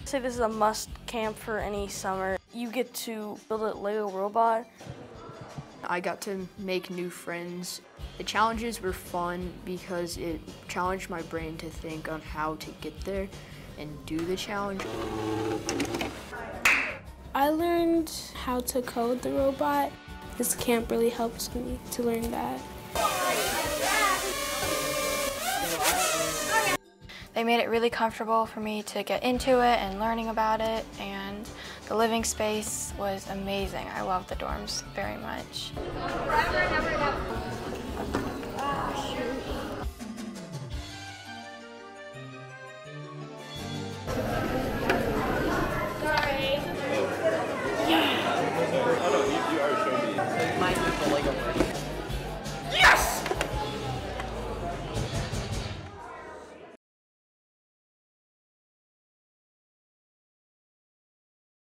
Say this is a must camp for any summer. You get to build a Lego robot. I got to make new friends. The challenges were fun because it challenged my brain to think on how to get there and do the challenge. I learned how to code the robot. This camp really helps me to learn that. They made it really comfortable for me to get into it and learning about it, and the living space was amazing. I love the dorms very much. You already showed me.